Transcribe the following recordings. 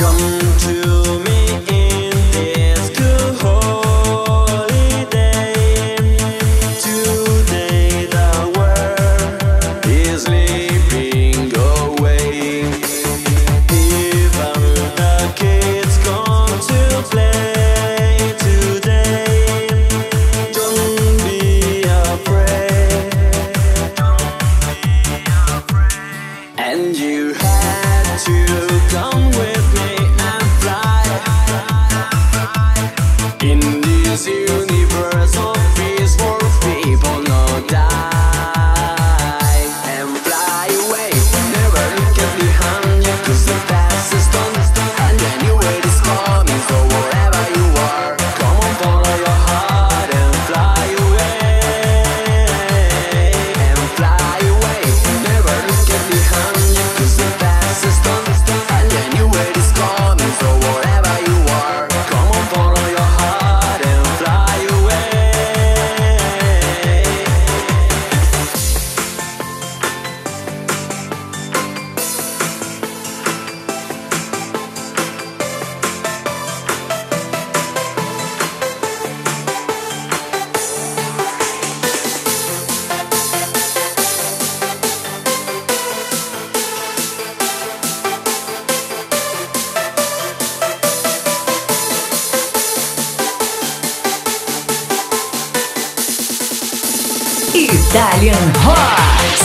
Italian Hearts.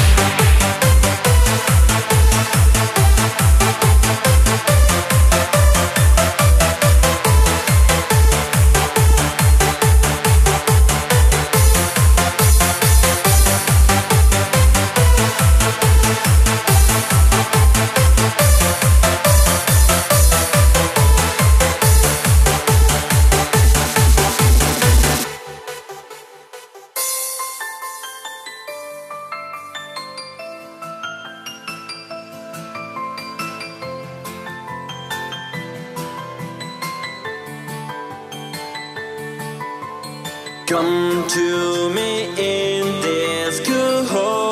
Come to me in this good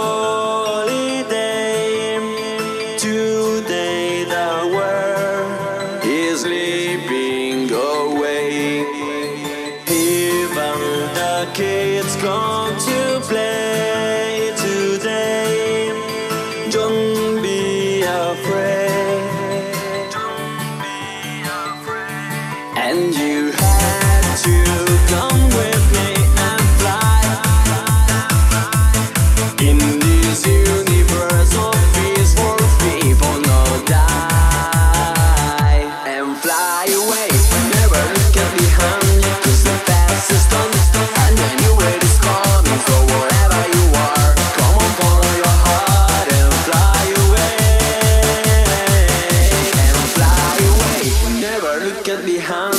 holiday. Today the world is slipping away. Even the kids come to play today. Don't be afraid. And you had to come with me. In this universe of peace for people, no die and fly away. Never look at behind you, 'cause the past is done, and the new world is coming. So wherever you are, come on, follow your heart and fly away. And fly away. Never look at behind